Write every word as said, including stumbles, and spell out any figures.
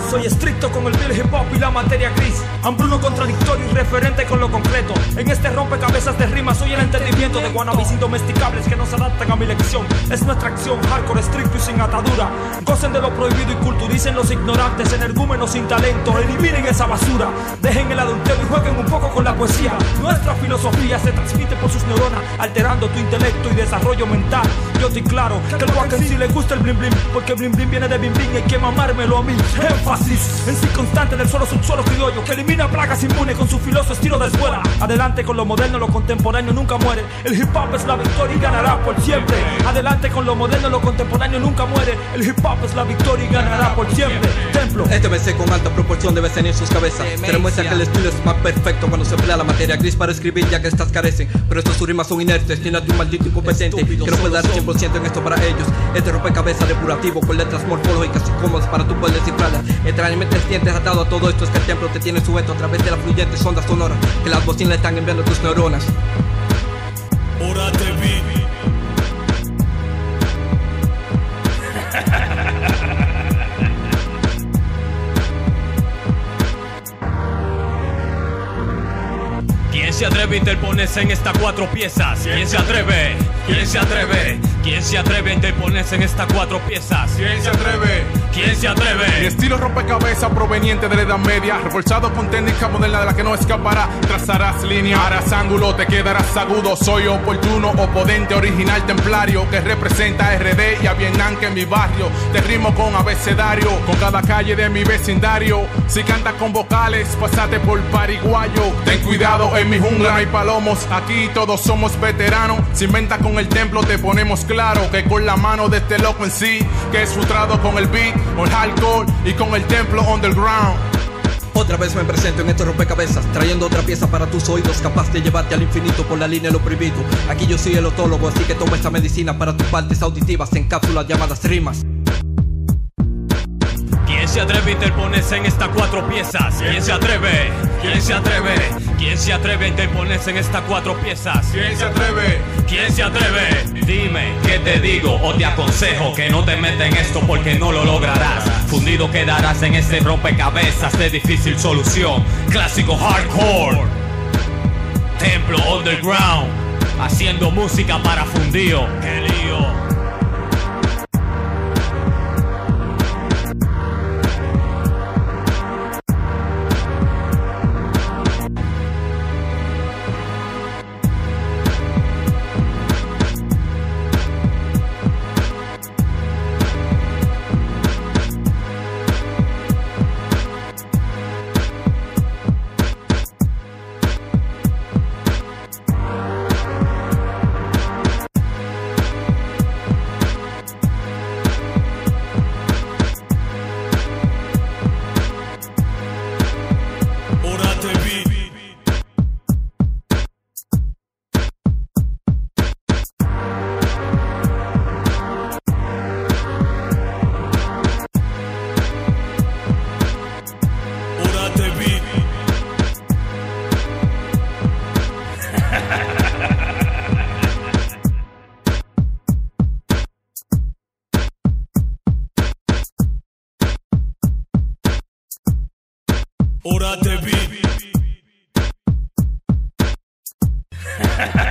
Soy estricto con el real hip hop y la materia gris, hambruno contradictorio y referente con lo concreto. En este rompecabezas de rimas soy el entendimiento de wannabes indomesticables que nos adaptan a mi lección. Es nuestra acción, hardcore, estricto y sin atadura. Gocen de lo prohibido y culturicen los ignorantes, energúmenos sin talento, eliminen esa basura. Dejen el adultero y jueguen un poco con la poesía. Nuestra filosofía se transmite por sus neuronas, alterando tu intelecto y desarrollo mental. Yo estoy claro que el guac en sí le gusta el blim blim, porque blim blim viene de bim bim y hay que mamármelo a mí. Énfasis en sí constante del suelo subsuelo criollo, que elimina plagas inmunes con su filoso estilo de escuela. Adelante con lo moderno, lo contemporáneo nunca muere. El hip hop es la victoria y ganará por siempre. Adelante con lo moderno, lo contemporáneo nunca muere. El hip hop es la victoria y ganará por siempre. Templo. Este B C con alta proporción debe tener sus cabezas. Se demuestra que el estilo es más perfecto cuando se emplea la materia gris para escribir, ya que estas carecen. Pero estos sus rimas son inertes, tiene de un maldito incompetente que no puede dar cien por ciento en esto para ellos. Este rompecabezas depurativo con letras morfológicas y cómodas para tu poder descifrarlas. Extrañamente sientes atado a todo esto, es que el templo te tiene sujeto a través de las fluyentes ondas sonoras que las bocinas le están enviando a tus neuronas. Ahora te vi. ¿Quién se atreve a interponerse en estas cuatro piezas? ¿Quién se atreve? ¿Quién se atreve? ¿Quién se atreve a interponerse en estas cuatro piezas? ¿Quién se atreve? ¿Quién se Mi atreve? estilo rompecabezas proveniente de la edad media, reforzado con técnica moderna de la que no escapará. Trazarás línea, harás ángulo, te quedarás agudo. Soy oportuno, oponente, original templario, que representa a R D y a Vietnam, que en mi barrio te rimo con abecedario, con cada calle de mi vecindario. Si cantas con vocales, pásate por pariguayo. Ten cuidado, en mi jungla no hay palomos, aquí todos somos veteranos. Si inventas con el templo te ponemos claro que con la mano de este loco en sí, que es frustrado con el beat, con el hardcore y con el templo underground. Otra vez me presento en estos rompecabezas, trayendo otra pieza para tus oídos, capaz de llevarte al infinito por la línea de lo prohibido. Aquí yo soy el otólogo, así que toma esta medicina para tus partes auditivas en cápsulas llamadas rimas. ¿Quién se atreve a interponerse en estas cuatro piezas? ¿Quién se atreve? ¿Quién se atreve? ¿Quién se atreve a interponerse en estas cuatro piezas? ¿Quién se atreve? ¿Quién se atreve? Dime, ¿qué te digo? O te aconsejo que no te metas en esto porque no lo lograrás. Fundido quedarás en este rompecabezas de difícil solución. Clásico hardcore, templo underground, haciendo música para fundido. ¡Qué lío! Ahora te vi.